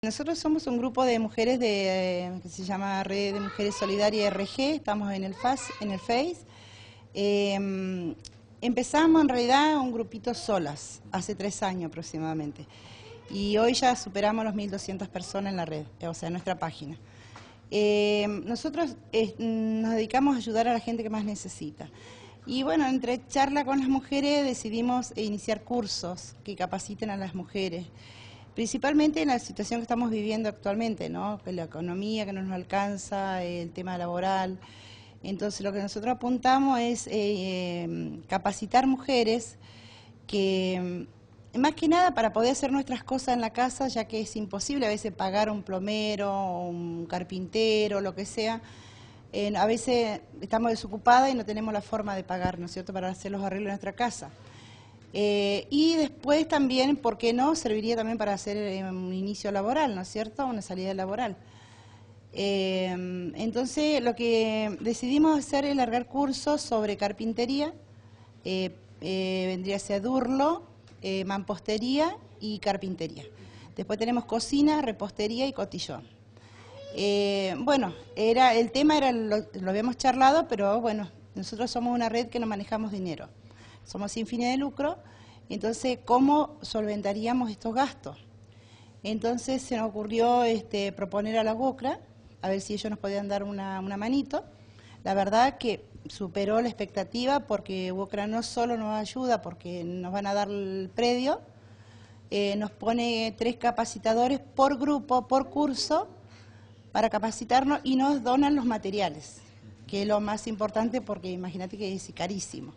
Nosotros somos un grupo de mujeres que se llama Red de Mujeres Solidarias RG, estamos en el Face. Empezamos en realidad un grupito solas, hace 3 años aproximadamente, y hoy ya superamos los 1.200 personas en la red, o sea, en nuestra página. Nosotros nos dedicamos a ayudar a la gente que más necesita. Y bueno, entre charla con las mujeres decidimos iniciar cursos que capaciten a las mujeres, principalmente en la situación que estamos viviendo actualmente, ¿no? La economía que no nos alcanza, el tema laboral. Entonces lo que nosotros apuntamos es capacitar mujeres que, más que nada para poder hacer nuestras cosas en la casa, ya que es imposible a veces pagar un plomero, un carpintero, lo que sea. A veces estamos desocupadas y no tenemos la forma de pagar, ¿no es cierto?, para hacer los arreglos en nuestra casa. Y después también, ¿por qué no?, serviría también para hacer un inicio laboral, ¿no es cierto?, una salida laboral. Entonces, lo que decidimos hacer es largar cursos sobre carpintería, vendría a ser durlo, mampostería y carpintería. Después tenemos cocina, repostería y cotillón. Bueno, el tema lo habíamos charlado, pero bueno, nosotros somos una red que no manejamos dinero. Somos sin fines de lucro, entonces, ¿cómo solventaríamos estos gastos? Entonces se nos ocurrió proponer a la UOCRA, a ver si ellos nos podían dar una manito. La verdad que superó la expectativa porque UOCRA no solo nos ayuda porque nos van a dar el predio, nos pone 3 capacitadores por grupo, por curso, para capacitarnos y nos donan los materiales, que es lo más importante porque imagínate que es carísimo.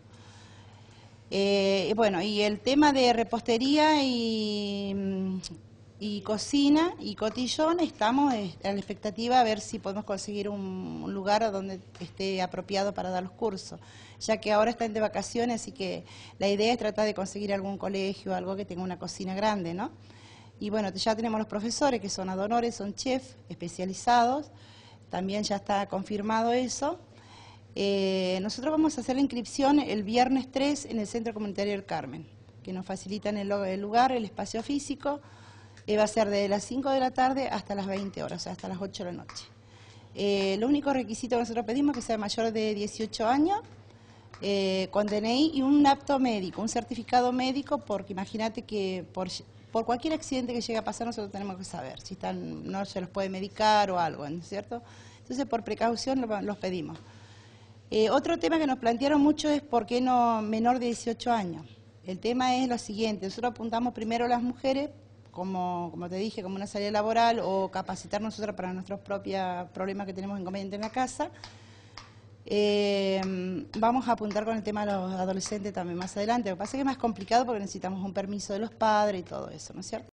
Bueno, y el tema de repostería y cocina y cotillón, estamos a la expectativa a ver si podemos conseguir un lugar donde esté apropiado para dar los cursos, ya que ahora están de vacaciones, así que la idea es tratar de conseguir algún colegio, algo que tenga una cocina grande, ¿no? Y bueno, ya tenemos los profesores que son ad honorem, son chefs especializados, también ya está confirmado eso. Nosotros vamos a hacer la inscripción el viernes 3 en el Centro Comunitario del Carmen, que nos facilitan el lugar, el espacio físico. Va a ser de las 5 de la tarde hasta las 20 horas, o sea, hasta las 8 de la noche. Lo único requisito que nosotros pedimos es que sea mayor de 18 años, con DNI y un apto médico, un certificado médico, porque imagínate que por cualquier accidente que llegue a pasar nosotros tenemos que saber si no se los puede medicar o algo, ¿no es cierto? Entonces, por precaución los pedimos. Otro tema que nos plantearon mucho es por qué no menor de 18 años. El tema es lo siguiente: nosotros apuntamos primero a las mujeres, como te dije, como una salida laboral o capacitar nosotros para nuestros propios problemas que tenemos inconvenientes en la casa. Vamos a apuntar con el tema de los adolescentes también más adelante. Lo que pasa es que es más complicado porque necesitamos un permiso de los padres y todo eso, ¿no es cierto?